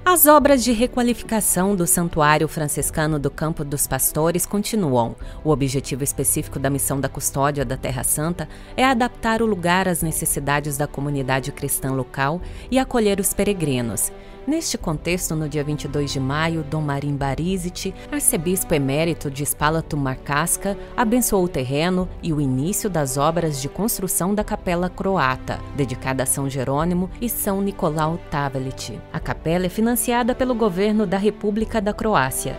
As obras de requalificação do Santuário Franciscano do Campo dos Pastores continuam. O objetivo específico da missão da custódia da Terra Santa é adaptar o lugar às necessidades da comunidade cristã local e acolher os peregrinos. Neste contexto, no dia 22 de maio, Dom Marim Barizic, arcebispo emérito de Spalato Marcasca, abençoou o terreno e o início das obras de construção da Capela Croata, dedicada a São Jerônimo e São Nicolau Tavelić. A capela é financiada pelo governo da República da Croácia.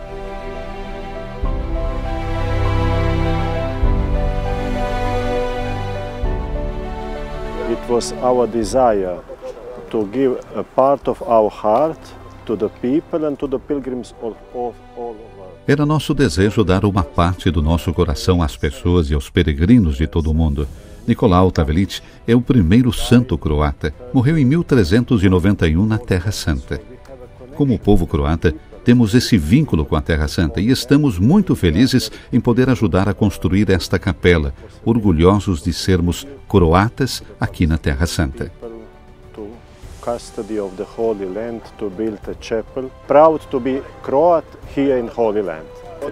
It was our desire to give a part of our heart to the people and to the pilgrims all over. Era nosso desejo dar uma parte do nosso coração às pessoas e aos peregrinos de todo o mundo. Nicolau Tavelić é o primeiro santo croata. Morreu em 1391 na Terra Santa. Como povo croata, temos esse vínculo com a Terra Santa e estamos muito felizes em poder ajudar a construir esta capela, orgulhosos de sermos croatas aqui na Terra Santa. Custody of the Holy Land to build a chapel. Proud to be Croat here in Holy Land.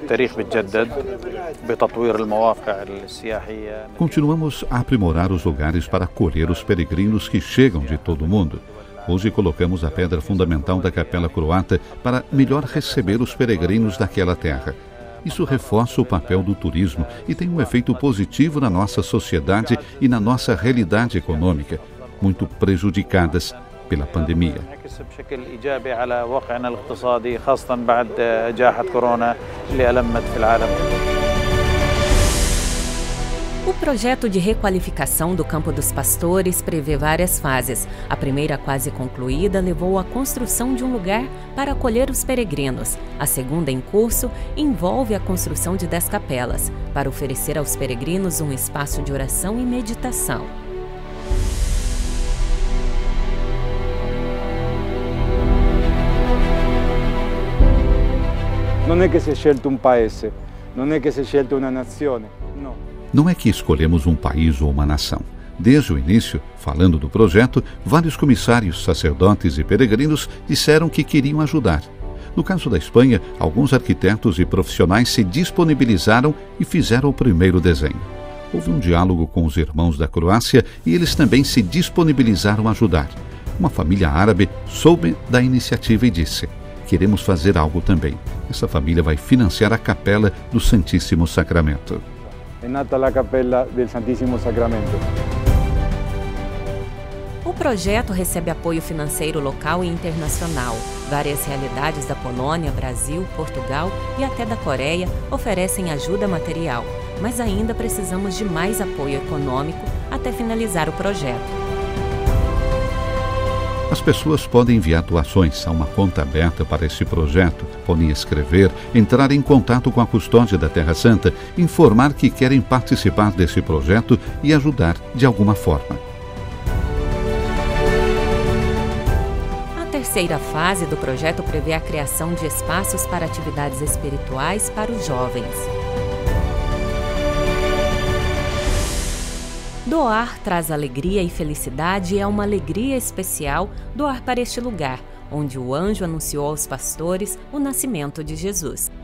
Continuamos a aprimorar os lugares para acolher os peregrinos que chegam de todo o mundo. Hoje colocamos a pedra fundamental da Capela Croata para melhor receber os peregrinos daquela terra. Isso reforça o papel do turismo e tem um efeito positivo na nossa sociedade e na nossa realidade econômica, muito prejudicadas pela pandemia. O projeto de requalificação do Campo dos Pastores prevê várias fases. A primeira, quase concluída, levou à construção de um lugar para acolher os peregrinos. A segunda, em curso, envolve a construção de 10 capelas, para oferecer aos peregrinos um espaço de oração e meditação. Non è che si è scelto un paese, non è che si è scelto una nazione, no. Não é que escolhemos um país ou uma nação. Desde o início, falando do projeto, vários comissários, sacerdotes e peregrinos disseram que queriam ajudar. No caso da Espanha, alguns arquitetos e profissionais se disponibilizaram e fizeram o primeiro desenho. Houve um diálogo com os irmãos da Croácia e eles também se disponibilizaram a ajudar. Uma família árabe soube da iniciativa e disse: queremos fazer algo também. Essa família vai financiar a Capela do Santíssimo Sacramento. É nata a Capela do Santíssimo Sacramento. O projeto recebe apoio financeiro local e internacional. Várias realidades da Polônia, Brasil, Portugal e até da Coreia oferecem ajuda material, mas ainda precisamos de mais apoio econômico até finalizar o projeto. As pessoas podem enviar doações a uma conta aberta para esse projeto, podem escrever, entrar em contato com a Custódia da Terra Santa, informar que querem participar desse projeto e ajudar de alguma forma. A terceira fase do projeto prevê a criação de espaços para atividades espirituais para os jovens. Doar traz alegria e felicidade e é uma alegria especial doar para este lugar, onde o anjo anunciou aos pastores o nascimento de Jesus.